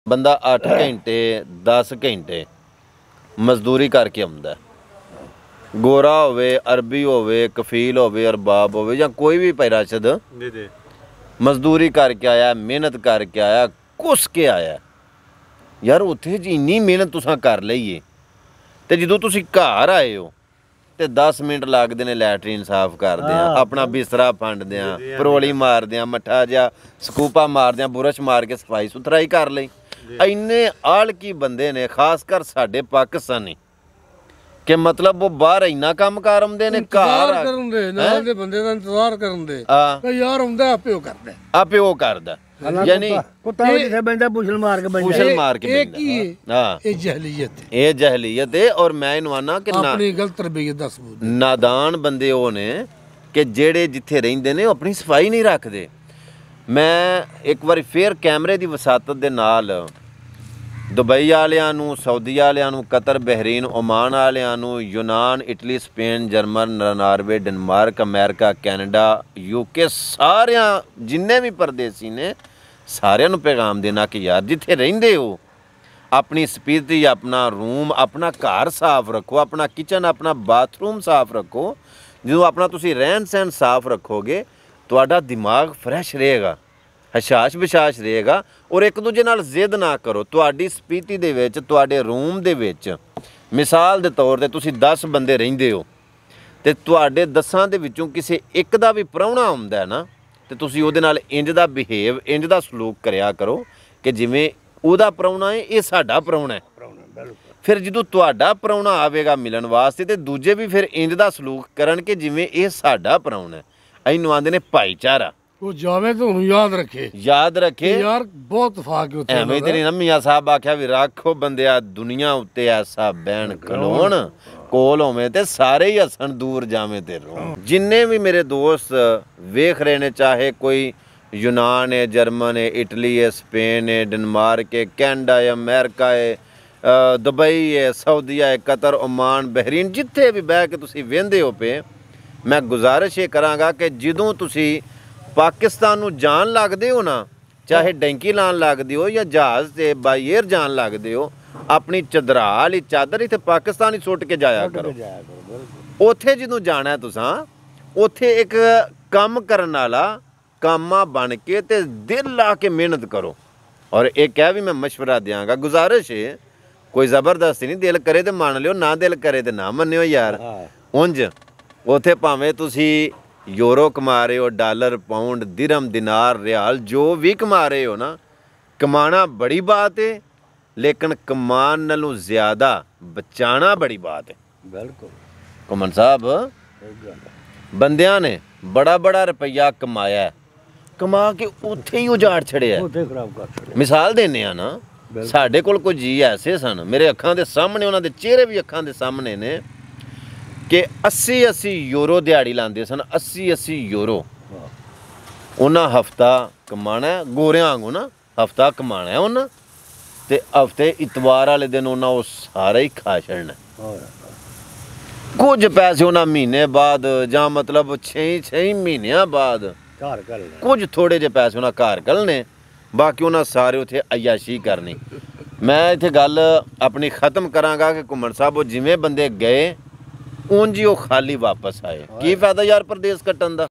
ਬੰਦਾ 8 ਘੰਟੇ 10 ਘੰਟੇ ਮਜ਼ਦੂਰੀ ਕਰਕੇ ਆਉਂਦਾ। ਗੋਰਾ ਹੋਵੇ, ਅਰਬੀ ਹੋਵੇ, ਕਫੀਲ ਹੋਵੇ, ਅਰਬਾਬ ਹੋਵੇ ਜਾਂ ਕੋਈ ਵੀ ਪੈਰਾਸ਼ਦ ਜੀ ਮਜ਼ਦੂਰੀ ਕਰਕੇ ਆਇਆ, ਮਿਹਨਤ ਕਰਕੇ ਆਇਆ, ਕੁਸ ਕੇ ਆਇਆ। ਯਾਰ ਉੱਥੇ ਜੀ ਇੰਨੀ ਮਿਹਨਤ ਤੁਸੀਂ ਕਰ ਲਈਏ ਤੇ ਜਦੋਂ ਤੁਸੀਂ ਘਰ ਆਏ ਹੋ ਤੇ 10 ਮਿੰਟ ਲੱਗਦੇ ਨੇ ਲੈਟਰੀਨ ਸਾਫ਼ ਕਰਦੇ ਆ, ਆਪਣਾ ਬਿਸਤਰਾ ਫੰਡਦੇ ਆ, ਪਰੋਲੀ ਮਾਰਦੇ ਆ, ਮੱਠਾ ਜਿਹਾ ਸਕੂਪਾ ਮਾਰਦੇ ਆ, ਬੁਰਸ਼ ਮਾਰ ਕੇ ਸਫਾਈ ਸੁਥਰਾਈ ਕਰ ਲਈ। ਇੰਨੇ ਆਲਕੀ ਬੰਦੇ ਨੇ ਖਾਸ ਕਰ ਸਾਡੇ ਪਾਕਿਸਤਾਨੀ ਕਿ ਮਤਲਬ ਉਹ ਬਾਹਰ ਇੰਨਾ ਕੰਮ ਕਰ ਆਉਂਦੇ ਨੇ, ਘਰ ਕਰਨ ਦੇ ਨਾਲ ਦੇ ਬੰਦੇ ਦਾ ਇੰਤਜ਼ਾਰ ਕਰਨ ਦੇ ਕਿ ਯਾਰ ਹੁੰਦਾ ਆਪੇ ਉਹ ਕਰਦਾ, ਆਪੇ ਉਹ ਕਰਦਾ। ਯਾਨੀ ਕੁੱਤਾ ਜਿੱਥੇ ਬੰਦਾ ਪੁਛਲ ਮਾਰ ਕੇ ਇਹ ਕੀ ਹੈ? ਹਾਂ, ਇਹ ਜਹਲੀਅਤ ਹੈ, ਇਹ ਜਹਲੀਅਤ ਹੈ। ਔਰ ਮੈਂ ਇਹਨੂੰ ਆਨਾ ਕਿ ਆਪਣੀ ਗਲਤ ਤਰਬੀਅਤ ਦਾ ਸਬੂਤ। ਨਾਦਾਨ ਬੰਦੇ ਉਹ ਨੇ ਕਿ ਜਿਹੜੇ ਜਿੱਥੇ ਰਹਿੰਦੇ ਨੇ ਉਹ ਆਪਣੀ ਸਫਾਈ ਨਹੀਂ ਰੱਖਦੇ। ਮੈਂ ਇੱਕ ਵਾਰੀ ਫੇਰ ਕੈਮਰੇ ਦੀ ਵਸਾਤਤ ਦੇ ਨਾਲ ਦੁਬਈ ਵਾਲਿਆਂ ਨੂੰ, ਸਾਊਦੀ ਵਾਲਿਆਂ ਨੂੰ, ਕਤਰ, ਬਹਿਰੀਨ, ਓਮਾਨ ਵਾਲਿਆਂ ਨੂੰ, ਯੂਨਾਨ, Italy, Spain, German, Norway, Denmark, America, Canada, UK, ਸਾਰਿਆਂ ਜਿੰਨੇ ਵੀ ਪਰਦੇਸੀ ਨੇ ਸਾਰਿਆਂ ਨੂੰ ਪੈਗਾਮ ਦੇਣਾ ਕਿ ਯਾਰ ਜਿੱਥੇ ਰਹਿੰਦੇ ਹੋ ਆਪਣੀ ਸਪੀਤੀ, ਆਪਣਾ ਰੂਮ, ਆਪਣਾ ਘਰ ਸਾਫ਼ ਰੱਖੋ, ਆਪਣਾ ਕਿਚਨ, ਆਪਣਾ ਬਾਥਰੂਮ ਸਾਫ਼ ਰੱਖੋ। ਜਦੋਂ ਆਪਣਾ ਤੁਸੀਂ ਰਹਿਣ ਸਹਿਣ ਸਾਫ਼ ਰੱਖੋਗੇ ਤੁਹਾਡਾ ਦਿਮਾਗ ਫਰੈਸ਼ ਰਹੇਗਾ, ਹਸ਼ਾਸ਼ ਬਿਸ਼ਾਸ਼ ਰਹੇਗਾ। ਔਰ ਇੱਕ ਦੂਜੇ ਨਾਲ ਜ਼ਿੱਦ ਨਾ ਕਰੋ। ਤੁਹਾਡੀ ਸਪੀਤੀ ਦੇ ਵਿੱਚ, ਤੁਹਾਡੇ ਰੂਮ ਦੇ ਵਿੱਚ ਮਿਸਾਲ ਦੇ ਤੌਰ 'ਤੇ ਤੁਸੀਂ 10 ਬੰਦੇ ਰਹਿੰਦੇ ਹੋ ਅਤੇ ਤੁਹਾਡੇ 10 ਦੇ ਵਿੱਚੋਂ ਕਿਸੇ ਇੱਕ ਦਾ ਵੀ ਪ੍ਰਾਹੁਣਾ ਆਉਂਦਾ ਨਾ ਅਤੇ ਤੁਸੀਂ ਉਹਦੇ ਨਾਲ ਇੰਜ ਦਾ ਬਿਹੇਵ, ਇੰਜ ਦਾ ਸਲੂਕ ਕਰਿਆ ਕਰੋ ਕਿ ਜਿਵੇਂ ਉਹਦਾ ਪ੍ਰਾਹੁਣਾ ਹੈ ਇਹ ਸਾਡਾ ਪ੍ਰਾਹੁਣਾ ਹੈ। ਫਿਰ ਜਦੋਂ ਤੁਹਾਡਾ ਪ੍ਰਾਹੁਣਾ ਆਵੇਗਾ ਮਿਲਣ ਵਾਸਤੇ ਤੇ ਦੂਜੇ ਵੀ ਫਿਰ ਇੰਜ ਦਾ ਸਲੂਕ ਕਰਨ ਕਿ ਜਿਵੇਂ ਇਹ ਸਾਡਾ ਪ੍ਰਾਹੁਣਾ ਹੈ। ਇਹਨੂੰ ਆਂਦੇ ਨੇ ਭਾਈਚਾਰਾ। ਉਹ ਜਾਵੇ ਤਾਂ ਉਹਨੂੰ ਯਾਦ ਰੱਖੇ ਯਾਰ ਬਹੁਤ ਫਾਕ ਉੱਥੇ। ਐਵੇਂ ਤੇ ਨਹੀਂ ਮੀਆਂ ਸਾਹਿਬ ਆਖਿਆ ਵੀ ਰੱਖੋ ਬੰਦਿਆ ਦੁਨੀਆ ਉੱਤੇ ਐਸਾ ਬੈਣ ਖਲੋਣ ਕੋਲ ਹੋਵੇਂ ਤੇ ਸਾਰੇ ਹੀ ਹੱਸਣ, ਦੂਰ ਜਾਵੇਂ ਤੇ ਰੋਣ। ਜਿੰਨੇ ਵੀ ਮੇਰੇ ਦੋਸਤ ਵੇਖ ਰਹੇ ਨੇ, ਚਾਹੇ ਕੋਈ ਯੂਨਾਨ ਹੈ, ਜਰਮਨ ਹੈ, ਇਟਲੀ ਹੈ, ਸਪੇਨ ਹੈ, ਡੈਨਮਾਰਕ ਹੈ, ਕੈਨੇਡਾ ਹੈ, ਅਮਰੀਕਾ ਹੈ, ਦੁਬਈ ਹੈ, ਸਾਊਦੀਆ ਹੈ, ਕਤਰ, ਓਮਾਨ, ਬਹਿਰੀਨ, ਜਿੱਥੇ ਵੀ ਬਹਿ ਕੇ ਤੁਸੀਂ ਵਹਿੰਦੇ ਹੋ ਪਏ, ਮੈਂ ਗੁਜ਼ਾਰਿਸ਼ ਇਹ ਕਰਾਂਗਾ ਕਿ ਜਦੋਂ ਤੁਸੀਂ ਪਾਕਿਸਤਾਨ ਨੂੰ ਜਾਣ ਲੱਗਦੇ ਹੋ ਨਾ, ਚਾਹੇ ਡੈਂਕੀ ਲਾਉਣ ਲੱਗਦੇ ਹੋ ਜਾਂ ਜਹਾਜ਼ 'ਤੇ ਬਾਈ ਏਅਰ ਜਾਣ ਲੱਗਦੇ ਹੋ, ਆਪਣੀ ਚਦਰਾ ਵਾਲੀ ਚਾਦਰ ਇੱਥੇ ਪਾਕਿਸਤਾਨ ਹੀ ਸੁੱਟ ਕੇ ਜਾਇਆ ਕਰੋ। ਉੱਥੇ ਜਦੋਂ ਜਾਣਾ ਤੁਸਾਂ, ਉੱਥੇ ਇੱਕ ਕੰਮ ਕਰਨ ਵਾਲਾ ਕਾਮਾ ਬਣ ਕੇ ਤੇ ਦਿਲ ਲਾ ਕੇ ਮਿਹਨਤ ਕਰੋ। ਔਰ ਇਹ ਕਹਿ ਵੀ ਮੈਂ ਮਸ਼ਵਰਾ ਦਿਆਂਗਾ, ਗੁਜ਼ਾਰਿਸ਼ ਹੈ, ਕੋਈ ਜ਼ਬਰਦਸਤੀ ਨਹੀਂ, ਦਿਲ ਕਰੇ ਤੇ ਮੰਨ ਲਿਓ, ਨਾ ਦਿਲ ਕਰੇ ਤੇ ਨਾ ਮੰਨਿਓ ਯਾਰ। ਉਂਝ ਉੱਥੇ ਭਾਵੇਂ ਤੁਸੀਂ ਯੂਰੋ ਕਮਾ ਰਹੇ ਹੋ, ਡਾਲਰ, ਪਾਉਂਡ, ਦਿਰਹਮ, ਦਿਨਾਰ, ਰਿਆਲ, ਜੋ ਵੀ ਕਮਾ ਰਹੇ ਹੋ ਨਾ, ਕਮਾਣਾ ਬੜੀ ਬਾਤ ਹੈ, ਲੇਕਿਨ ਕਮਾਣ ਨਾਲੋਂ ਜ਼ਿਆਦਾ ਬਚਾਣਾ ਬੜੀ ਬਾਤ ਹੈ। ਬਿਲਕੁਲ ਘੁੰਮਣ ਸਾਹਿਬ, ਬੰਦਿਆਂ ਨੇ ਬੜਾ ਬੜਾ ਰੁਪਈਆ ਕਮਾਇਆ, ਕਮਾ ਕੇ ਉੱਥੇ ਹੀ ਉਜਾੜ ਛੜਿਆ, ਉੱਥੇ ਖਰਾਬ ਕਰ ਛੜਿਆ। ਮਿਸਾਲ ਦਿੰਦੇ ਆ ਨਾ, ਸਾਡੇ ਕੋਲ ਕੁਝ ਜੀ ਐਸੇ ਸਨ, ਮੇਰੇ ਅੱਖਾਂ ਦੇ ਸਾਹਮਣੇ, ਉਹਨਾਂ ਦੇ ਚਿਹਰੇ ਵੀ ਅੱਖਾਂ ਦੇ ਸਾਹਮਣੇ ਨੇ, ਕਿ 80 ਯੂਰੋ ਦਿਹਾੜੀ ਲਾਉਂਦੇ ਸਨ। 80 ਯੂਰੋ ਉਹਨਾਂ ਹਫਤਾ ਕਮਾਣਾ, ਗੋਰਿਆਂ ਵਾਂਗੂ ਨਾ ਹਫਤਾ ਕਮਾਣਾ ਉਹਨਾਂ, ਤੇ ਹਫਤੇ ਇਤਵਾਰ ਵਾਲੇ ਦਿਨ ਉਹਨਾਂ ਉਹ ਸਾਰਾ ਹੀ ਖਾ ਛੱਡਣਾ। ਕੁਝ ਪੈਸੇ ਉਹਨਾਂ ਮਹੀਨੇ ਬਾਅਦ ਜਾਂ ਮਤਲਬ 6 ਮਹੀਨਿਆਂ ਬਾਅਦ ਘਰ ਘੱਲਣੇ, ਕੁਝ ਥੋੜੇ ਜਿਹੇ ਪੈਸੇ ਉਹਨਾਂ ਘਰ ਘੱਲਣੇ, ਬਾਕੀ ਉਹਨਾਂ ਸਾਰੇ ਉੱਥੇ ਅਯਾਸ਼ੀ ਕਰਨੀ। ਮੈਂ ਇੱਥੇ ਗੱਲ ਆਪਣੀ ਖ਼ਤਮ ਕਰਾਂਗਾ ਕਿ ਘੁੰਮਣ ਸਾਹਿਬ ਉਹ ਜਿਵੇਂ ਬੰਦੇ ਗਏ ਉਂਝ ਹੀ ਉਹ ਖਾਲੀ ਵਾਪਸ ਆਏ। ਕੀ ਫਾਇਦਾ ਯਾਰ ਪਰਦੇਸ ਕੱਟਣ ਦਾ।